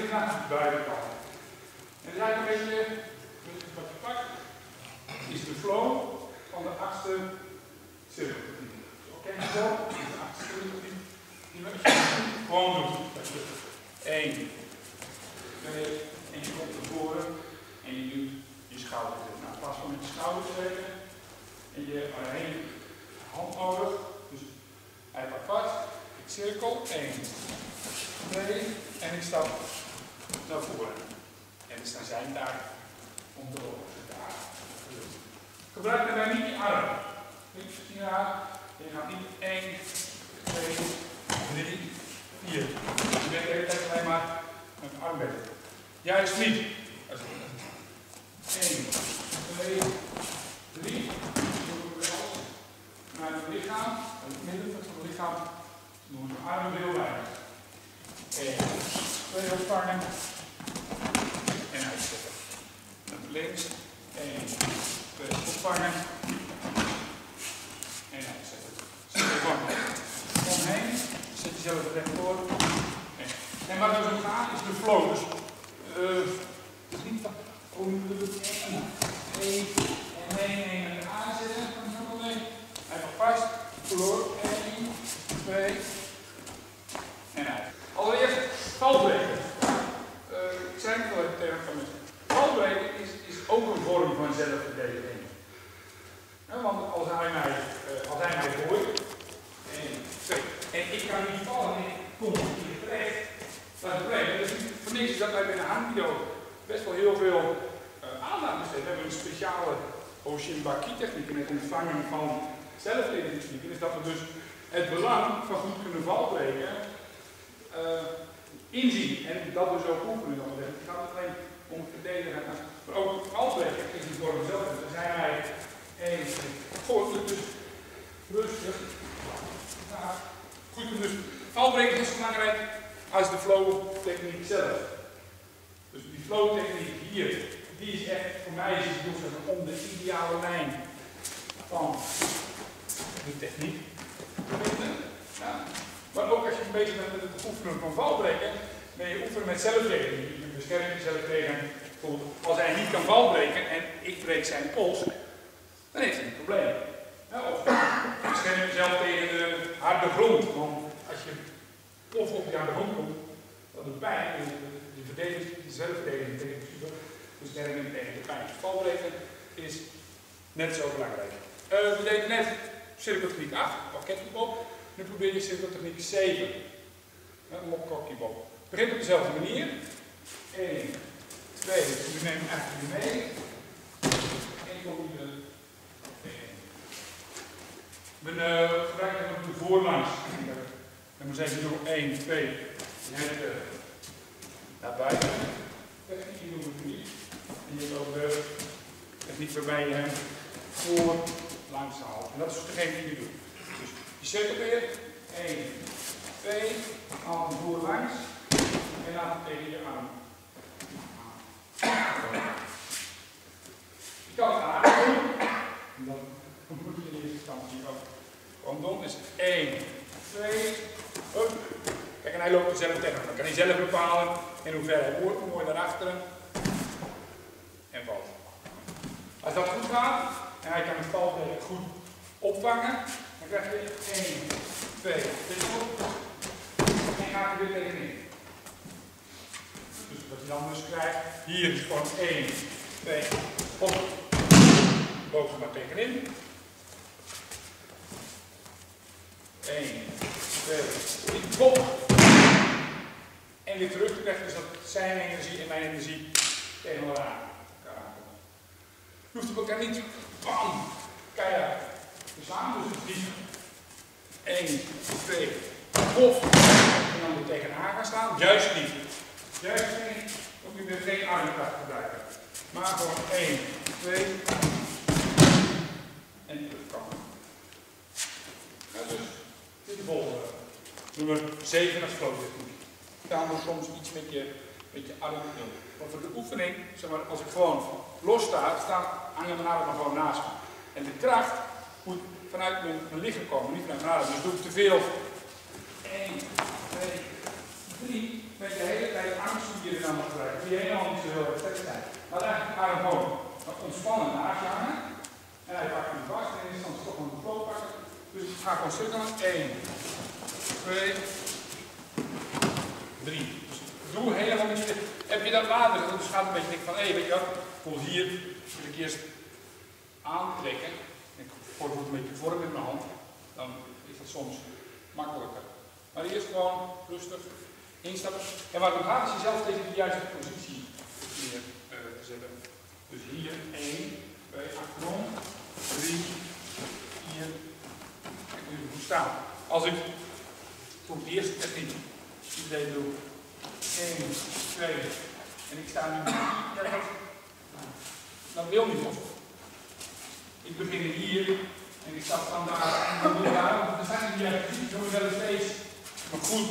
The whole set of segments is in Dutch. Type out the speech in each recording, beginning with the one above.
naar beide kanten. En het is eigenlijk een beetje, wat je pakt, is de flow van de achtste cirkeltechniek. Oké, zo, de achtste cirkeltechniek die we gewoon doen. Dat je 1, 2, en je komt naar voren en je doet je schouders. Nou, pas van met je schouders trekken en je alleen hand nodig. Dus hij pakt vast, ik cirkel, 1, 2 en ik stap naar voren. En het is dan zijn taak om te lopen. Gebruik daarbij niet je arm. Ja, je gaat niet 1, 2, 3, 4. Je bent de hele tijd alleen maar met je arm bezig. Juist niet. 1, 2, 3. Naar het lichaam, het midden van het lichaam, doen we de armen heel weinig. 1, 2 opvangen en uitzetten. Naar links, 1, 2 opvangen en uitzetten. Zet je omheen, zet jezelf recht voor. En waar we zo gaan is de flow. Dus het is niet van, oh, nu doen we het 1 en meenemen en aanzetten. Hij mag vast, verloor, 1, 2 en uit. Allereerst valbreken. Ik zei het al even tegen van mensen. Valbreken is ook een vorm van zelfverdediging. Want als hij mij gooit, 1, 2, en ik kan niet vallen en ik kom hier terecht, dat is het probleem. Dus voor niks is dat wij bij de handvideo best wel heel veel aandacht besteden. We hebben een speciale Oshinbaki-techniek in het ontvangen van zelfverdedigingstechnieken. Is dat we dus het belang van goed kunnen valbreken inzien. En dat dus ook oefenen. Het gaat niet alleen om het verdedigen, maar ook het valbreken is een vorm zelf. Dan zijn wij 1, 2, goed, dus rustig. Goed, dus valbreken is zo belangrijk als de flow-techniek zelf. Dus die flow-techniek hier, die is echt voor mij om de ideale lijn van de techniek te vinden. Ja. Maar ook als je bezig bent met het oefenen van valbreken, ben je oefenen met zelfverdediging. Je beschermt jezelf tegen, bijvoorbeeld als hij niet kan valbreken en ik breek zijn pols, dan heeft hij een probleem. Ja, of je beschermt jezelf tegen de harde grond, want als je of op die harde grond komt, dan doet pijn. Je verdedigt je zelfverdediging tegen de bescherming tegen de pijn. Valbreken is net zo belangrijk. We deden net cirkeltechniek 8, pakketkiebop. Nu probeer je cirkeltechniek 7. Mopkokkiebop. Begin op dezelfde manier. 1, 2, we nemen echt mee. En kom je. We gebruiken nog de voorlangs. En we zeggen nog 1, 2. Je naar buiten. Techniek doen we niet. En je hebt ook de techniek waarbij je hem voor langs haalt. En dat is degene die je doet. Dus je cirkelt weer. 1, 2. Haal hem voor langs. En laat hem tegen je arm. Je kan het aandoen. En dan moet je in eerste instantie ook. Gewoon doen is 1, 2. Up. Kijk, en hij loopt er zelf tegen. Dan kan hij zelf bepalen in hoeverre hij wordt. Mooi naar achteren. En valt. Als dat goed gaat, en hij kan het valbreken goed opvangen, dan krijg je 1, 2, dit op. En gaat hij weer tegenin. Dus wat je dan dus krijgt, hier is gewoon 1, 2, op. Boven maar tegenin. 1, 2, 3, bop. En weer terug te krijgen, dus dat zijn energie en mijn energie tegen elkaar aankomen. Je hoeft elkaar niet bam, keihard te slaan, dus het is 1, 2, of en dan er tegenaan gaan staan. Juist niet. Juist niet. Ook nu weer geen armkracht gebruiken. Maar gewoon 1, 2 en terugkomen. Ja, dus dit is de volgende. Nummer 7 als flow-techniek. Gaan we soms iets met je arm doen. Maar voor de oefening, zeg maar, als ik gewoon los sta, hangen mijn armen gewoon naast me. En de kracht moet vanuit mijn lichaam komen, niet vanuit mijn adem. Dus doe ik te veel. 1, 2, 3, met de hele tijd angst hier en dan nog gebruiken. Die helemaal niet zo heel erg sterk zijn. Maar eigenlijk adem gewoon ontspannen naast je hangen. En hij pakt hem vast en in eerste instantie toch nog de flow pakken. Dus ik ga gewoon cirkelen. 1, 2, 3. Dus doe helemaal niet. Heb je dat later, dus gaat een beetje denken van, hé, weet je wat, bijvoorbeeld hier wil ik eerst aanklikken. Ik gooi het een beetje vorm in mijn hand. Dan is dat soms makkelijker. Maar eerst gewoon rustig instappen. En waar het om gaat is jezelf tegen de juiste positie neer te zetten. Dus hier 1, 2, achterom, 3, 4. Kijk nu goed staan. Als ik voor het eerst techniek idee doe. 1, 2 en ik sta nu. Dan wil niet op. Ik begin hier en ik stap dan daar en dan doe ik daar. Want er zijn die precies zo wel steeds. Maar goed.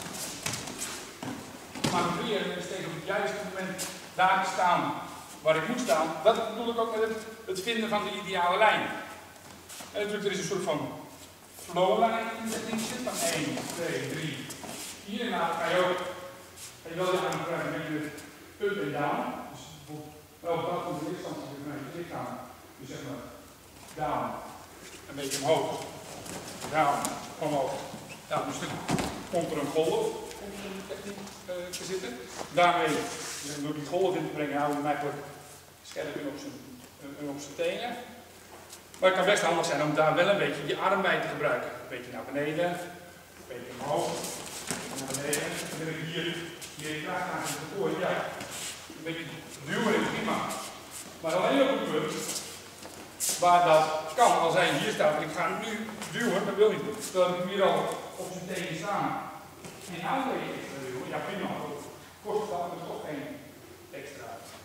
Maar proberen is tegen op het juiste moment daar te staan waar ik moet staan. Dat bedoel ik ook met het vinden van de ideale lijn. En natuurlijk, er is een soort van flowlijn in de techniek van 1, 2, 3, 4. En dan ga je ook wel je aan gebruiken met je up en down. Dus bijvoorbeeld wel op dat van de lichaamsstand vanuit je lichaam. Dus zeg maar down, een beetje omhoog. Down, omhoog. Ja, dus dan komt er een golf om in de techniek te zitten. Daarmee, door die golf in te brengen, houden we hem eigenlijk scherp in op zijn tenen. Maar het kan best handig zijn om daar wel een beetje je arm bij te gebruiken. Een beetje naar beneden, een beetje omhoog, naar beneden. En dan heb ik hier graag aan het voor. Ja, een beetje duwen is prima. Maar alleen op het punt waar dat kan, als hij hier staat en ik ga nu duwen, dat wil niet. Terwijl ik hier al op zijn tenen staan. En aanleggen extra duwen, ja prima. Kost dat dus toch geen extra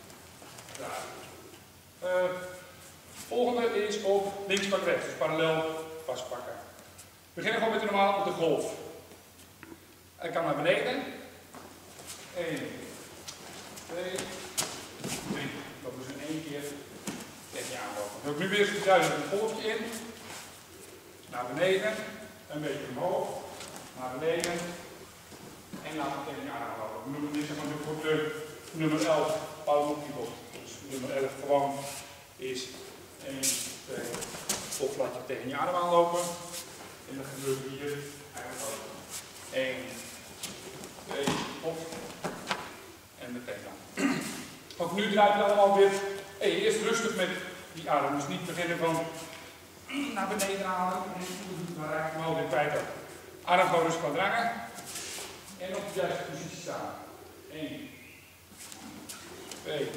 draai. Volgende is op links pak rechts, dus parallel vastpakken. We beginnen gewoon met de normaal op de golf. Hij kan naar beneden. 1, 2, 3. Dat is in één keer tegen je aanlopen. Dan heb ik nu weer zojuist een golfje in. Naar beneden. Een beetje omhoog. Naar beneden. En laten we tegen je aanlopen. We noemen dit voor de nummer 11 Pauwmoekkiebot. Dus nummer 11 gewoon is 1, 2, of laat je tegen je adem aanlopen. En dat gebeurt hier eigenlijk ook. 1, 2, op. En meteen dan. Ook nu draait het allemaal weer. Eerst rustig met die adem. Dus niet beginnen van naar beneden halen. Dan raak je hem al weer kwijt. Adem gewoon rustig wat drangen. En op de juiste positie staan. 1, 2, 3.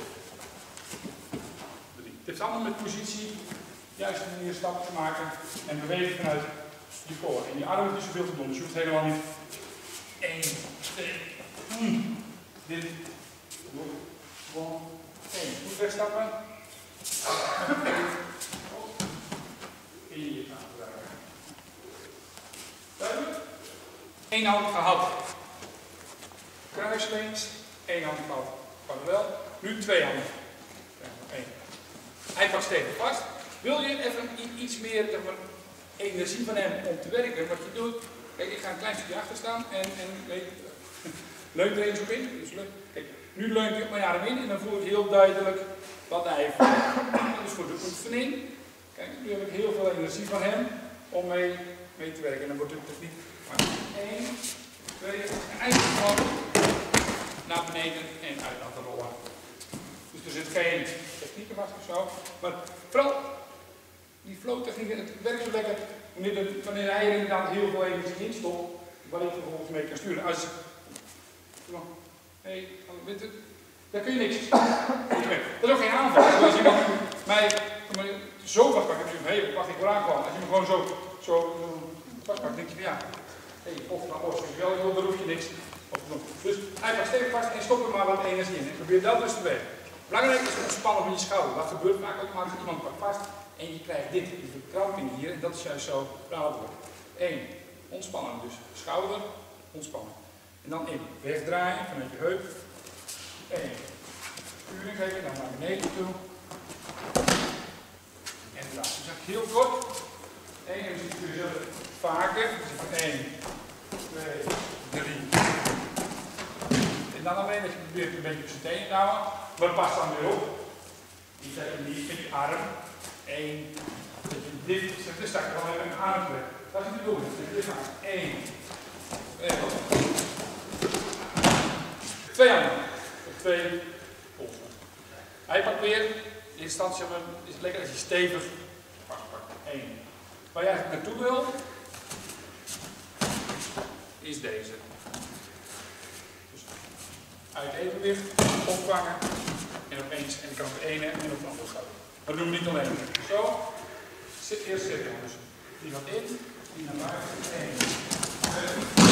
Het heeft allemaal met positie, juist een manier stappen te maken en bewegen vanuit je core. En je arm hoeft niet zoveel te doen, dus je hoeft helemaal niet 1, 2, dit, gewoon 1. Goed wegstappen. En je gaan gebruiken. Duidelijk? 1 hand gehad. Kruisleens, 1 hand gehad. Parallel. Nu 2 handen. 1. Hij pakt stevig vast. Wil je even iets meer energie van hem om te werken? Wat je doet, kijk, ik ga een klein stukje achter staan en leunt er eens op in. Dus kijk, nu leunt hij op mijn arm in en dan voel ik heel duidelijk wat hij voelt. Dus voor de oefening. Kijk, nu heb ik heel veel energie van hem om mee te werken. En dan wordt de techniek 1, 2, en eigenlijk gewoon naar beneden en uit laten rollen. Dus er zit geen technieken vast of zo. Maar vooral die flow technieken, het werkt zo lekker wanneer hij er inderdaad heel veel energie in stopt, waar ik vervolgens mee kan sturen. Als daar kun je niks. Dat is ook geen aanval. Dus als iemand mij zo vastpakt, dan wacht ik eraan gewoon. Als je me gewoon zo vastpakt, denk je van ja, of naar os, dan roep je niks. Dus hij pakt stevig vast en stop er maar wat energie in. En probeer dat dus te werken. Belangrijk is ontspannen van je schouder. Dat gebeurt vaak ook maar als iemand pakt vast en je krijgt dit, die verkramping hier, en dat is juist zo raadelijk. 1, ontspannen, dus schouder, ontspannen. En dan in, wegdraaien vanuit je heup. 1, sturing geven, dan naar beneden toe. En draaien. Dus heel kort. 1, en dan zie je jezelf vaker. Dus 1, 2, 3. En dan alleen dat je probeert een beetje op zijn tenen te houden. Maar pas dan weer op. Die zet je niet met je arm. 1. Dat je dit zet, dus dat je gewoon even een arm trekt. Dat is de bedoeling. Dit gaat 1. 2 handen. 2 polsen. Hij pakt weer. In eerste instantie is het lekker als je stevig pakt. 1. Waar je eigenlijk naartoe wil, is deze. Dus uit evenwicht, opvangen en opeens, en ik kan op de ene en op de andere gaan. Dat doen we niet alleen. Zo, eerst zitten. Dus die gaat in, die naar buiten. 1, 2.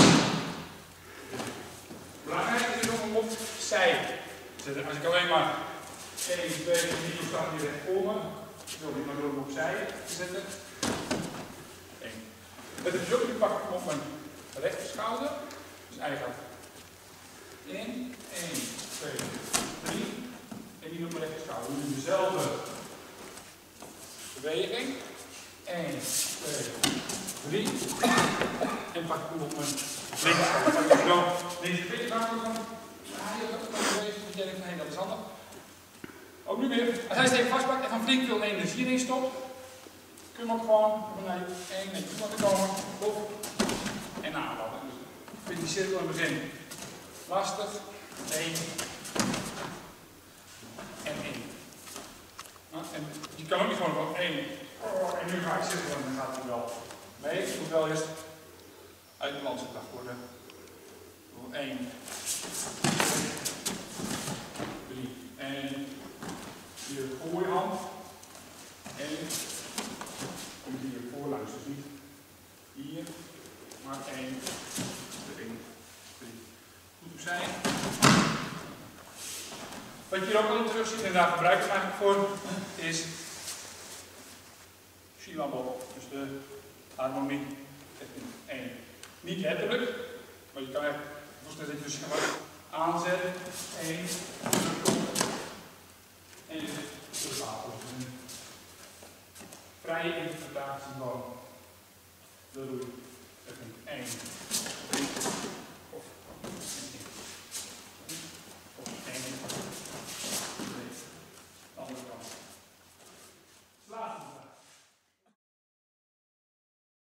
Belangrijk is om hem op zij te zetten. Als ik alleen maar 1, 2, 3 staat hier recht voor me, wil ik maar door hem opzij te zetten. 1. Met de druk pak ik hem op mijn rechter schouder. Dus hij gaat in, 1, 2, 3. En die op mijn rechter schouder. We doen dezelfde beweging. 1, 2, 3. En pak ik hem op mijn linker schouder. Pak ik dan deze twee maken van. Ja, dat denkt nee, dat is handig. Ook nu weer. Als hij steeds vastpakt en van flink veel energie in stopt, kun je hem ook gewoon beneden 1 netjes laten komen. Op en aanlaten. Dus ik vind die cirkel in het begin lastig. 1 en 1. Nou, en je kan ook niet gewoon 1. En nu ga ik zitten en dan gaat hij wel mee. Het moet wel eerst uit de balans gebracht worden. 1, 3 en je gooihand. 1. Komt hier voorlangs, dus niet hier, maar 1, 2, 3. Goed opzij. Wat je hier ook al terug ziet, en daar gebruik ik het eigenlijk voor, is syllabel, dus de harmonie. 1. Niet letterlijk, maar je kan echt voorstellen dat je dus gewoon aanzet. 1, en je zit op tafel. Vrije interpretatie van de roei. 1.